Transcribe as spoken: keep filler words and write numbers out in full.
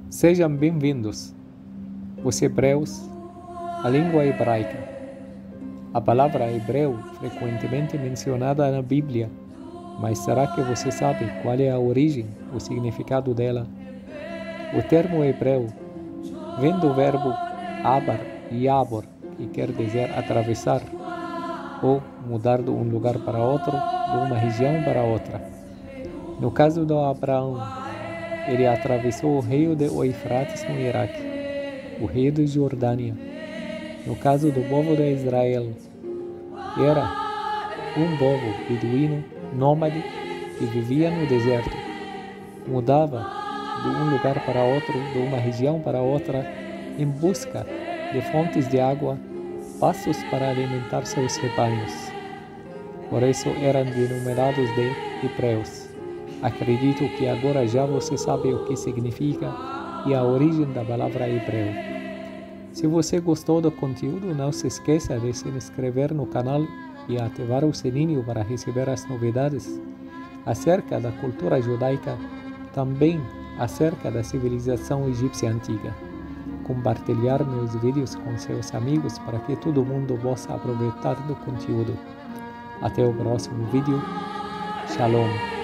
Sejam bem-vindos, os hebreus, a língua hebraica. A palavra hebreu frequentemente mencionada na Bíblia, mas será que você sabe qual é a origem, o significado dela? O termo hebreu vem do verbo abar e yabor, que quer dizer atravessar ou mudar de um lugar para outro, de uma região para outra. No caso de Abraão, ele atravessou o rio de Eufrates no Iraque, o rio de Jordânia. No caso do povo de Israel, era um povo beduíno nômade que vivia no deserto. Mudava de um lugar para outro, de uma região para outra, em busca de fontes de água, pastos para alimentar seus rebanhos. Por isso eram denominados de hebreus. Acredito que agora já você sabe o que significa e a origem da palavra hebreu. Se você gostou do conteúdo, não se esqueça de se inscrever no canal e ativar o sininho para receber as novidades acerca da cultura judaica, também acerca da civilização egípcia antiga. Compartilhar meus vídeos com seus amigos para que todo mundo possa aproveitar do conteúdo. Até o próximo vídeo. Shalom.